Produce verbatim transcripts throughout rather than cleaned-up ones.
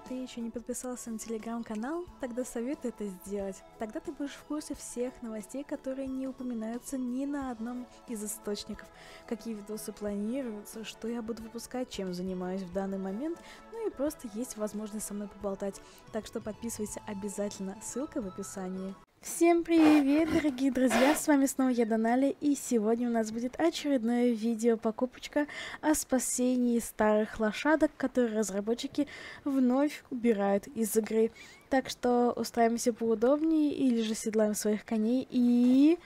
ты еще не подписался на телеграм-канал, тогда советую это сделать. Тогда ты будешь в курсе всех новостей, которые не упоминаются ни на одном из источников. Какие видосы планируются, что я буду выпускать, чем занимаюсь в данный момент, ну и просто есть возможность со мной поболтать. Так что подписывайся обязательно, ссылка в описании. Всем привет, дорогие друзья, с вами снова я, Данали, и сегодня у нас будет очередное видео покупочка о спасении старых лошадок, которые разработчики вновь убирают из игры. Так что устраиваемся поудобнее или же седлаем своих коней и...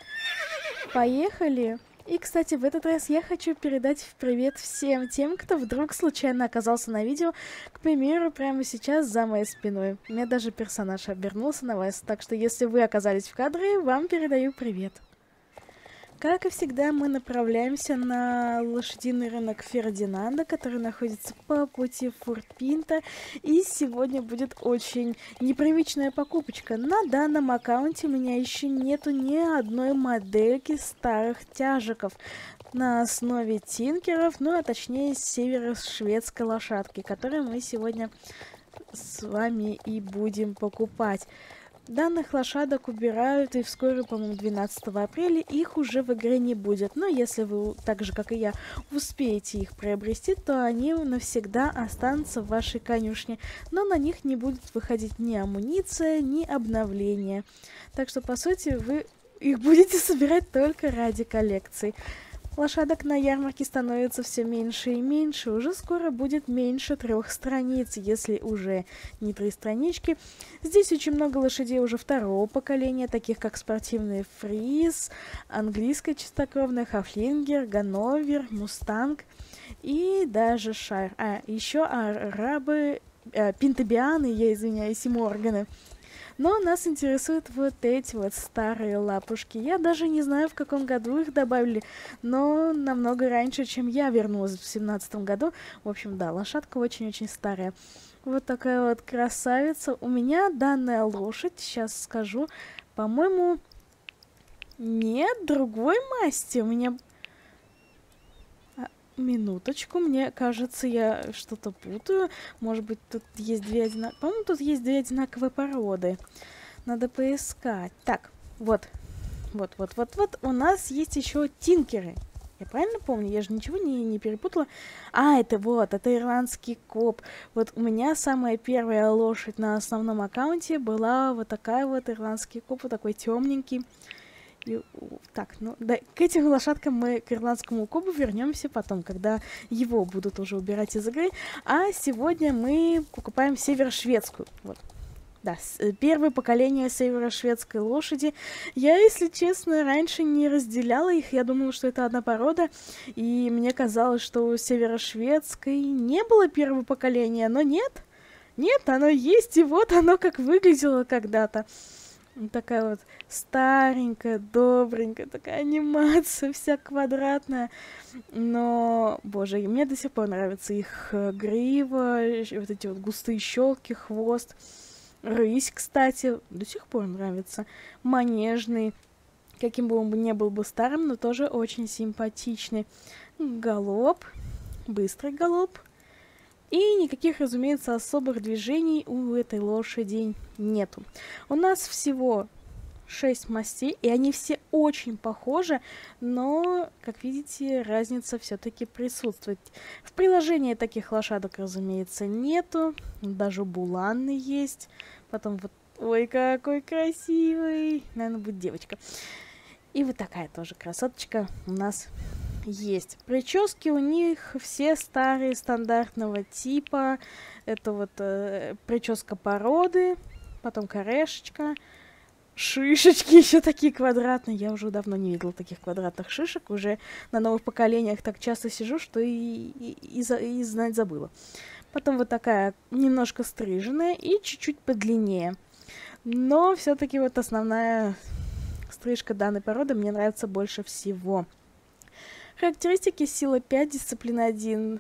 поехали! И, кстати, в этот раз я хочу передать привет всем тем, кто вдруг случайно оказался на видео, к примеру, прямо сейчас за моей спиной. У меня даже персонаж обернулся на вас, так что если вы оказались в кадре, вам передаю привет. Как и всегда, мы направляемся на лошадиный рынок Фердинанда, который находится по пути в Форт Пинто. И сегодня будет очень непривычная покупочка. На данном аккаунте у меня еще нету ни одной модельки старых тяжиков на основе тинкеров, ну а точнее северо-шведской лошадки, которую мы сегодня с вами и будем покупать. Данных лошадок убирают, и вскоре, по-моему, двенадцатого апреля их уже в игре не будет. Но если вы, так же как и я, успеете их приобрести, то они навсегда останутся в вашей конюшне. Но на них не будет выходить ни амуниция, ни обновления. Так что, по сути, вы их будете собирать только ради коллекции. Лошадок на ярмарке становится все меньше и меньше. Уже скоро будет меньше трех страниц, если уже не три странички. Здесь очень много лошадей уже второго поколения, таких как спортивный фриз, английская чистокровная, хафлингер, ганновер, мустанг и даже шайр. А, еще арабы, э, пинтобианы, я извиняюсь, и морганы. Но нас интересуют вот эти вот старые лапушки. Я даже не знаю, в каком году их добавили, но намного раньше, чем я вернулась в семнадцатом году. В общем, да, лошадка очень-очень старая. Вот такая вот красавица. У меня данная лошадь, сейчас скажу, по-моему, нет другой масти. У меня... Минуточку, мне кажется, я что-то путаю. Может быть, тут есть две одинаковые... По-моему, тут есть две одинаковые породы. Надо поискать. Так, вот. Вот, вот, вот, вот. У нас есть еще тинкеры. Я правильно помню? Я же ничего не, не перепутала. А, это вот, это ирландский коп. Вот у меня самая первая лошадь на основном аккаунте была вот такая вот ирландский коп, вот такой темненький. И, так, ну, да, к этим лошадкам мы, к ирландскому кобу, вернемся потом, когда его будут уже убирать из игры. А сегодня мы покупаем северо-шведскую. Вот. Да, первое поколение северо-шведской лошади. Я, если честно, раньше не разделяла их. Я думала, что это одна порода. И мне казалось, что у северо-шведской не было первого поколения. Но нет. Нет, оно есть. И вот оно как выглядело когда-то. Такая вот старенькая, добренькая, такая анимация, вся квадратная. Но, боже, мне до сих пор нравится их грива, вот эти вот густые щелки, хвост. Рысь, кстати, до сих пор нравится. Манежный, каким бы он ни был бы старым, но тоже очень симпатичный. Галоп, быстрый галоп. И никаких, разумеется, особых движений у этой лошади нету. У нас всего шесть мастей, и они все очень похожи, но, как видите, разница все-таки присутствует. В приложении таких лошадок, разумеется, нету. Даже буланы есть. Потом вот... Ой, какой красивый! Наверное, будет девочка. И вот такая тоже красоточка у нас есть. Прически у них все старые, стандартного типа. Это вот э, прическа породы, потом корешечка, шишечки еще такие квадратные. Я уже давно не видела таких квадратных шишек. Уже на новых поколениях так часто сижу, что и, и, и, за, и знать забыла. Потом вот такая немножко стриженная и чуть-чуть подлиннее. Но все-таки вот основная стрижка данной породы мне нравится больше всего. Характеристики: сила пять, дисциплина один,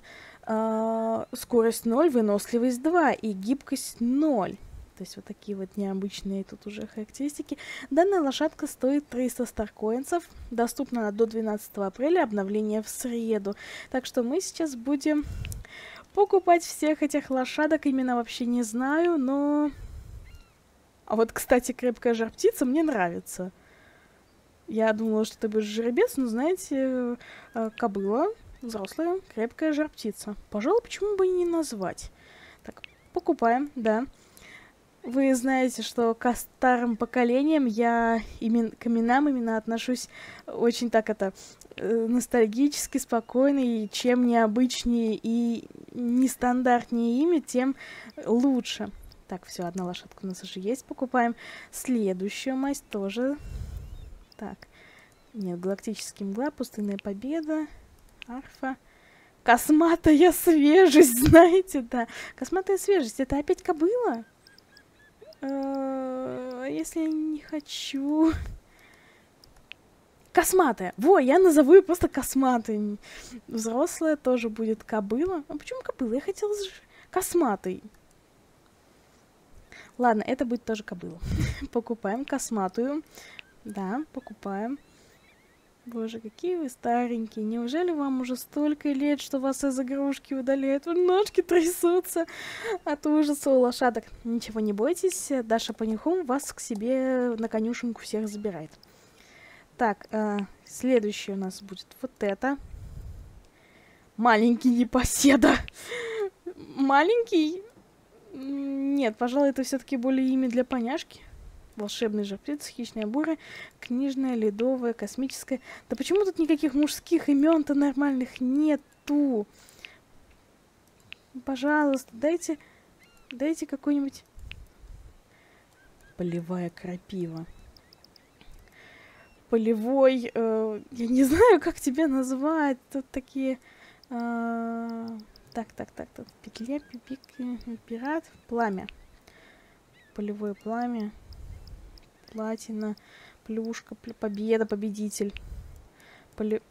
э, скорость ноль, выносливость два и гибкость ноль. То есть вот такие вот необычные тут уже характеристики. Данная лошадка стоит триста старкоинсов. Доступна до двенадцатого апреля, обновление в среду. Так что мы сейчас будем покупать всех этих лошадок именно вообще не знаю, но... А вот, кстати, крепкая жар-птица мне нравится. Я думала, что ты будешь жеребец, но, знаете, кобыла, взрослая, крепкая жар-птица. Пожалуй, почему бы и не назвать? Так, покупаем, да. Вы знаете, что к старым поколениям я имен... к именам именно отношусь очень так это э, ностальгически, спокойно, и чем необычнее и нестандартнее имя, тем лучше. Так, все, одна лошадка у нас уже есть, покупаем. Следующую масть тоже. Так, нет, галактический мгла, пустынная победа, арфа. Косматая свежесть, знаете, да. Косматая свежесть, это опять кобыла? Если я не хочу... Косматая. Во, я назову ее просто косматой. Взрослая тоже будет кобыла. А почему кобыла? Я хотела косматой. Ладно, это будет тоже кобыла. Покупаем косматую. Да, покупаем. Боже, какие вы старенькие. Неужели вам уже столько лет, что вас из игрушки удаляют? Ножки трясутся от ужаса у лошадок. Ничего не бойтесь, Даша Панихом вас к себе на конюшенку всех забирает. Так, э, следующий у нас будет вот это. Маленький непоседа. Маленький? Нет, пожалуй, это все-таки более имя для поняшки. Волшебный жар-птица, хищная буря, книжная, ледовая, космическая. Да почему тут никаких мужских имен-то нормальных нету? Пожалуйста, дайте, дайте какой-нибудь... Полевая крапива. Полевой... Э, я не знаю, как тебя назвать. Тут такие... Э, так, так, так, так. Петля, пипик, пират, пламя. Полевое пламя. Платина, плюшка, победа, победитель. Поле...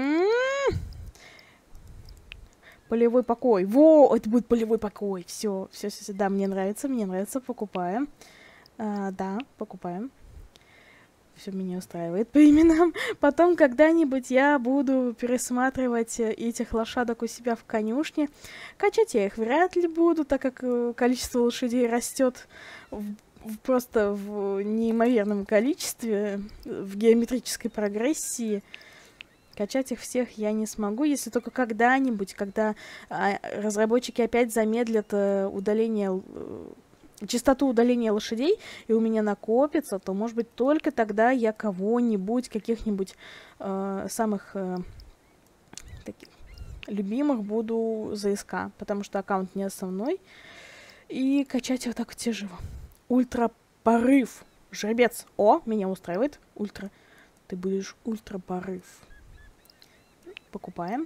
Полевой покой. Во, это будет полевой покой. Все, все, все, да, мне нравится, мне нравится, покупаем. А, да, покупаем. Все меня устраивает по именам. Потом когда-нибудь я буду пересматривать этих лошадок у себя в конюшне. Качать я их вряд ли буду, так как количество лошадей растет в просто в неимоверном количестве, в геометрической прогрессии. Качать их всех я не смогу, если только когда-нибудь, когда а, разработчики опять замедлят э, удаление, э, частоту удаления лошадей, и у меня накопится, то, может быть, только тогда я кого-нибудь, каких-нибудь э, самых э, таких любимых буду за СК, потому что аккаунт не основной, и качать его так вот тяжело. Ультра-порыв. Жеребец. О, меня устраивает. Ультра. Ты будешь ультра-порыв. Покупаем.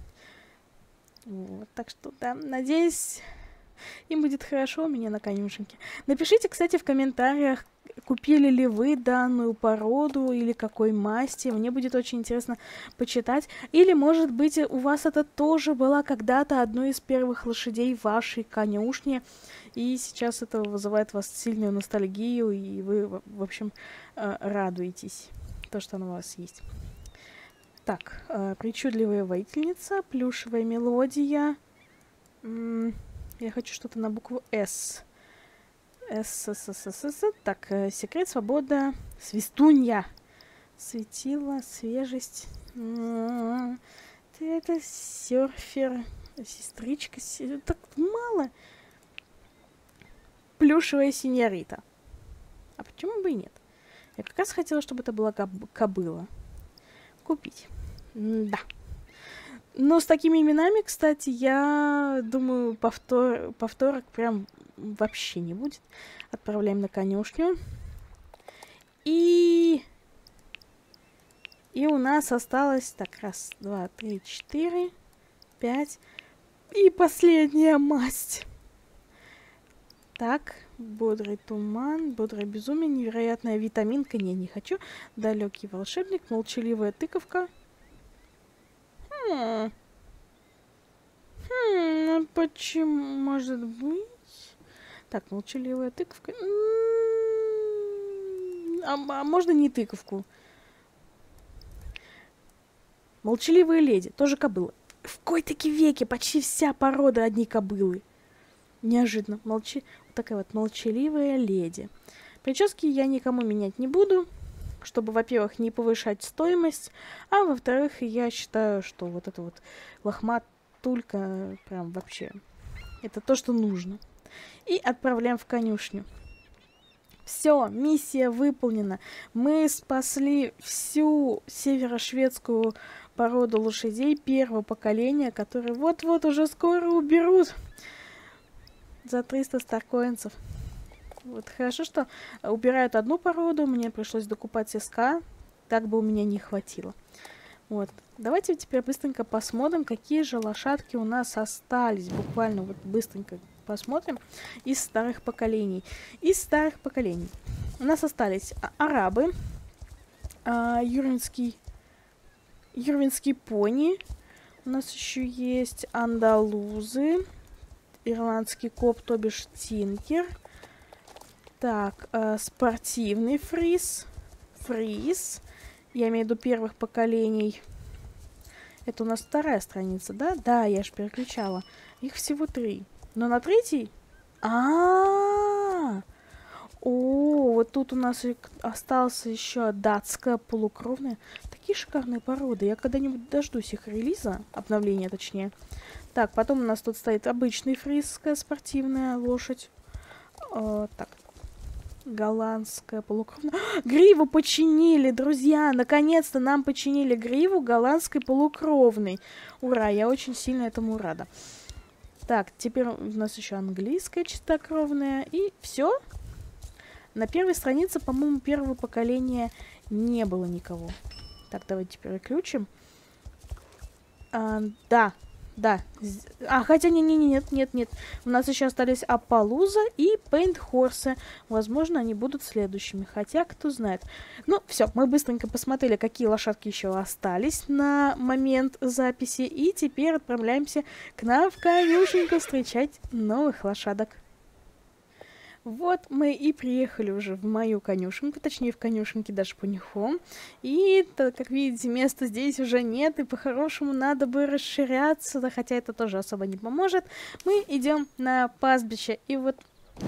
Вот, так что, да, надеюсь, им будет хорошо у меня на конюшенке. Напишите, кстати, в комментариях, купили ли вы данную породу или какой масти. Мне будет очень интересно почитать. Или, может быть, у вас это тоже была когда-то одной из первых лошадей в вашей конюшне. И сейчас это вызывает у вас сильную ностальгию, и вы, в общем, радуетесь, то, что она у вас есть. Так, причудливая воительница, плюшевая мелодия. Я хочу что-то на букву «С». С, С, С, С, С. Так, секрет, свобода, свистунья. Светила, свежесть. Ты это серфер, сестричка. Так мало. Плюшевая синьорита. А почему бы и нет? Я как раз хотела, чтобы это была кобыла. Купить. Да. Но с такими именами, кстати, я думаю, повтор... повторок прям вообще не будет. Отправляем на конюшню. И... И у нас осталось... Так, раз, два, три, четыре, пять. И последняя масть. Так, бодрый туман, бодрое безумие, невероятная витаминка. Не, не хочу. Далекий волшебник, молчаливая тыковка. Хм. Хм, а почему? Может быть? Так, молчаливая тыковка. А, а можно не тыковку? Молчаливая леди, тоже кобыла. в кои-таки веке почти вся порода одни кобылы. Неожиданно. Молчи... Вот такая вот молчаливая леди. Прически я никому менять не буду, чтобы, во-первых, не повышать стоимость, а во-вторых, я считаю, что вот это вот лохматулька прям вообще... Это то, что нужно. И отправляем в конюшню. Все, миссия выполнена. Мы спасли всю северошведскую породу лошадей первого поколения, которые вот-вот уже скоро уберут за триста старкоинцев. Вот хорошо, что убирают одну породу, мне пришлось докупать СК, так бы у меня не хватило. Вот. Давайте теперь быстренько посмотрим, какие же лошадки у нас остались. Буквально вот быстренько посмотрим из старых поколений. Из старых поколений у нас остались арабы, а, юрвинский, юрвинский пони. У нас еще есть андалузы, ирландский коп, то бишь тинкер. Так, а, спортивный фриз, фриз. Я имею в виду первых поколений. Это у нас вторая страница, да? Да, я же переключала. Их всего три. Но на третий... А-а-а! О, вот тут у нас осталась еще датская полукровная. Такие шикарные породы. Я когда-нибудь дождусь их релиза, обновления точнее. Так, потом у нас тут стоит обычный фризская спортивная лошадь. О, так. Голландская полукровная. Гриву починили, друзья! Наконец-то нам починили гриву голландской полукровной. Ура! Я очень сильно этому рада. Так, теперь у нас еще английская чистокровная. И все. На первой странице, по-моему, первого поколения не было никого. Так, давайте переключим. А, да. Да. А, хотя не, не, не, нет, нет, нет. У нас еще остались Аппалуза и Пейнт-Хорсы. Возможно, они будут следующими. Хотя, кто знает. Ну, все, мы быстренько посмотрели, какие лошадки еще остались на момент записи. И теперь отправляемся к нам в конюшеньку встречать новых лошадок. Вот мы и приехали уже в мою конюшенку, точнее в конюшенке даже Пунихом. И, как видите, места здесь уже нет, и по-хорошему надо бы расширяться, да, хотя это тоже особо не поможет. Мы идем на пастбище, и вот...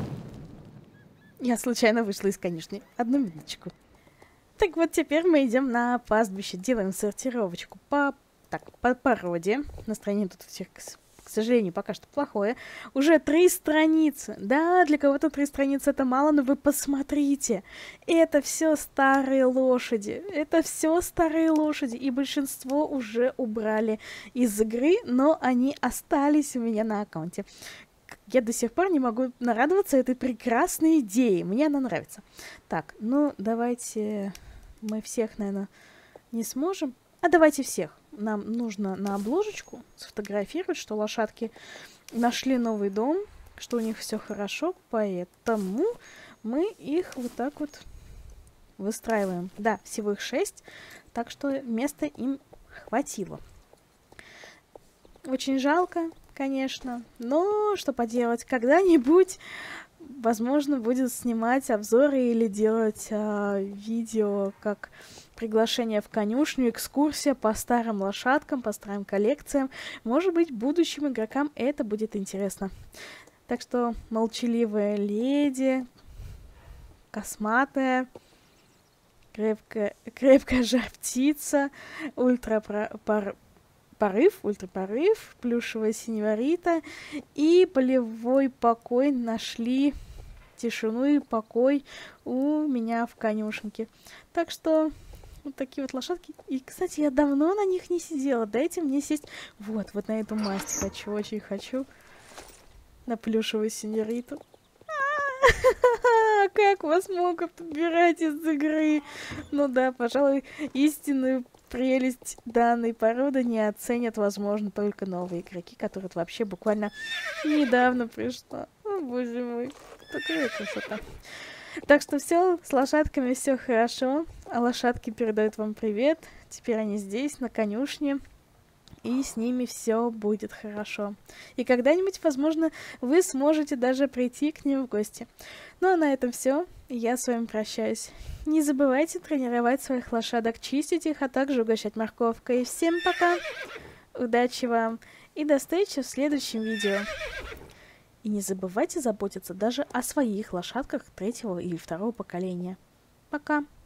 Я случайно вышла из конюшни. Одну минуточку. Так вот, теперь мы идем на пастбище, делаем сортировочку по, так, по породе. Настроение тут всех... К сожалению, пока что плохое. Уже три страницы. Да, для кого-то три страницы это мало, но вы посмотрите. Это все старые лошади. Это все старые лошади. И большинство уже убрали из игры, но они остались у меня на аккаунте. Я до сих пор не могу нарадоваться этой прекрасной идее. Мне она нравится. Так, ну давайте мы всех, наверное, не сможем. А давайте всех. Нам нужно на обложечку сфотографировать, что лошадки нашли новый дом, что у них все хорошо, поэтому мы их вот так вот выстраиваем. Да, всего их шесть, так что места им хватило. Очень жалко, конечно, но что поделать, когда-нибудь, возможно, будет снимать обзоры или делать а, видео, как... приглашение в конюшню, экскурсия по старым лошадкам, по старым коллекциям. Может быть, будущим игрокам это будет интересно. Так что молчаливая леди, косматая, крепкая, крепкая жар-птица, ультра-порыв, ультра-порыв, плюшевая синьорита и полевой покой нашли тишину и покой у меня в конюшенке. Так что... Вот такие вот лошадки. И, кстати, я давно на них не сидела. Дайте мне сесть. Вот, вот на эту масть хочу, очень хочу. На плюшевую синьориту. Как вас могут убирать из игры? Ну да, пожалуй, истинную прелесть данной породы не оценят, возможно, только новые игроки, которые вообще буквально недавно пришла. О, боже мой. Такая красота. Так что все, с лошадками все хорошо. А лошадки передают вам привет. Теперь они здесь, на конюшне. И с ними все будет хорошо. И когда-нибудь, возможно, вы сможете даже прийти к ним в гости. Ну а на этом все. Я с вами прощаюсь. Не забывайте тренировать своих лошадок, чистить их, а также угощать морковкой. Всем пока! удачи вам и до встречи в следующем видео. И не забывайте заботиться даже о своих лошадках третьего или второго поколения. Пока!